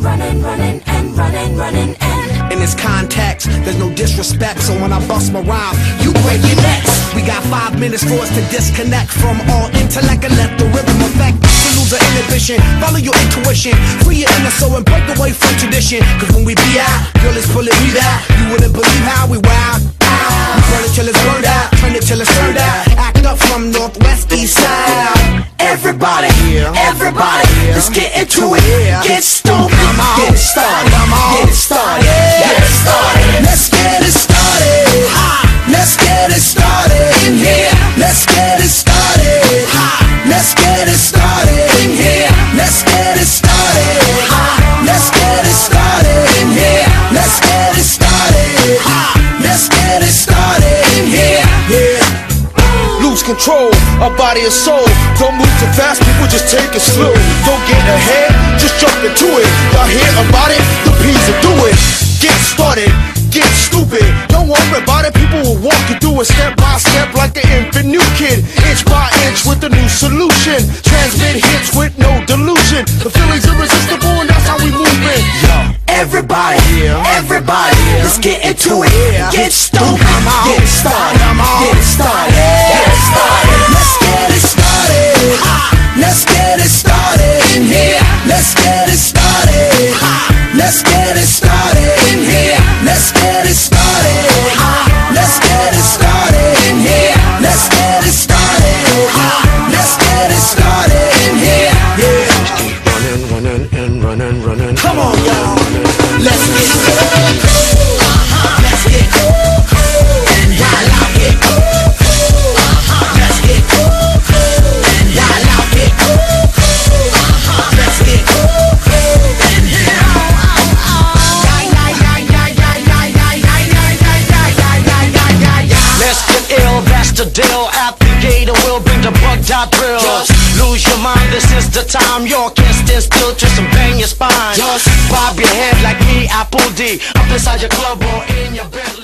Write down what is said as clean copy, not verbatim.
In this context, there's no disrespect, so when I bust my rhyme, you break your necks. We got 5 minutes for us to disconnect from all intellect and let the rhythm affect. To lose our inhibition, follow your intuition, free your inner soul and break away from tradition. Cause when we be out, girl, it's pulling me out. You wouldn't believe how we wild. We burn it till it's burned out, turn it till it's turned out. Act up from northwest, east side. Everybody, everybody, let's get into it. Get stoned, get it started, get it started, get it started. Let's get it started. Let's get it started in here. Let's get it started. Let's get it started in here. Let's get it started. Let's get it started in here. Let's get it started. Let's get it started in here. Lose control of body and soul. Don't move too fast, people just take it slow. Don't get ahead, just jump into it. Y'all hear about it? The P's will do it. Get started, get stupid. Don't worry about it, people will walk you through it step by step like an infant new kid. Inch by inch with a new solution. Transmit hits with no delusion. The feeling's irresistible and that's how we move it. Everybody, everybody, let's get into it. Get stoned, get it started, get it started, get it started. Let's get it started. Let's get it started in here. Let's get it started. Let's get it started in here. Let's get it started. Let's get it started in here. Let's get it started. Let's get it started in here. Running. Come on, y'all. Let's get cool. Let's get cool. And y'all out get cool. Let's get cool. And y'all out get cool. Let's get cool. And let's get ill, that's the deal. Applicator will bring the bug-dot thrill. Just lose your mind, this is the time. You can't stand still, twist and bang your spine. Just bob your head like me, Apple D. Up inside your club or in your Bentley.